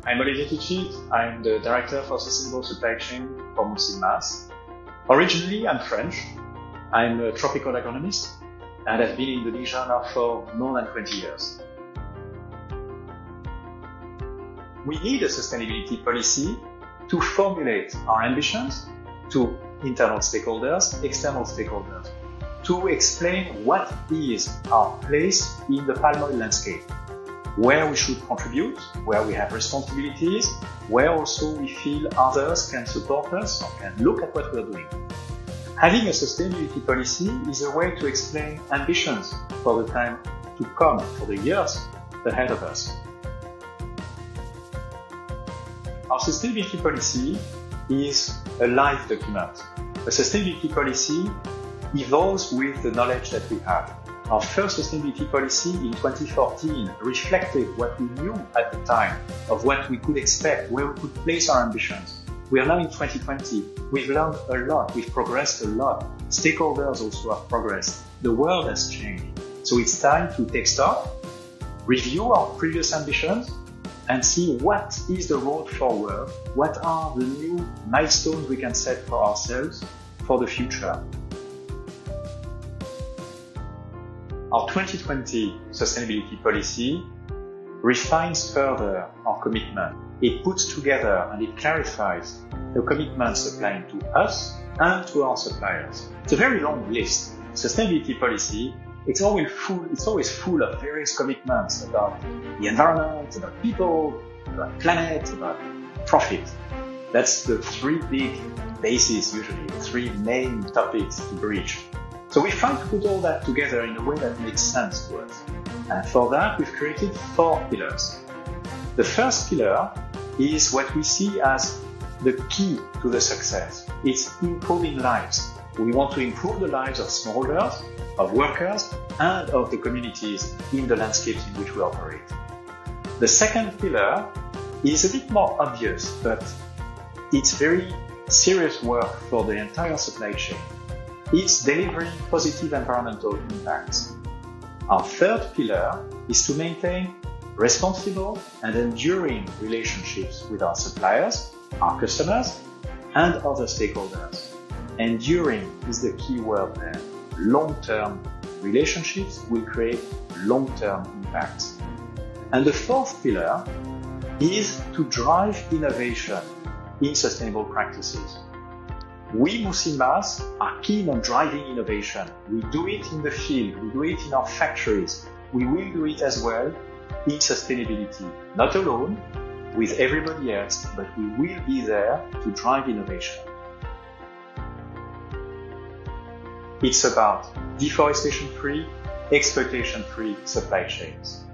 I'm Olivier Tichy. I'm the Director for Sustainable Supply Chain for Musimmas. Originally, I'm French. I'm a tropical agronomist and I've been in the division now for more than 20 years. We need a sustainability policy to formulate our ambitions to internal stakeholders, external stakeholders, to explain what is our place in the palm oil landscape, where we should contribute, where we have responsibilities, where also we feel others can support us or can look at what we're doing. Having a sustainability policy is a way to explain ambitions for the time to come, for the years ahead of us. Our sustainability policy is a live document. A sustainability policy evolves with the knowledge that we have. Our first sustainability policy in 2014 reflected what we knew at the time of what we could expect, where we could place our ambitions. We are now in 2020. We've learned a lot. We've progressed a lot. Stakeholders also have progressed. The world has changed. So it's time to take stock, review our previous ambitions, and see what is the road forward, what are the new milestones we can set for ourselves for the future. Our 2020 sustainability policy refines further our commitment. It puts together and it clarifies the commitments applying to us and to our suppliers. It's a very long list. Sustainability policy, it's always full of various commitments about the environment, about people, about planet, about profit. That's the three big bases usually, the three main topics to reach. So we try to put all that together in a way that makes sense to us. And for that, we've created 4 pillars. The first pillar is what we see as the key to the success. It's improving lives. We want to improve the lives of smallholders, of workers, and of the communities in the landscapes in which we operate. The second pillar is a bit more obvious, but it's very serious work for the entire supply chain. It's delivering positive environmental impacts. Our third pillar is to maintain responsible and enduring relationships with our suppliers, our customers, and other stakeholders. Enduring is the key word there. Long-term relationships will create long-term impacts. And the fourth pillar is to drive innovation in sustainable practices. We Musimmas are keen on driving innovation. We do it in the field, we do it in our factories. We will do it as well in sustainability, not alone, with everybody else, but we will be there to drive innovation. It's about deforestation-free, exploitation-free supply chains.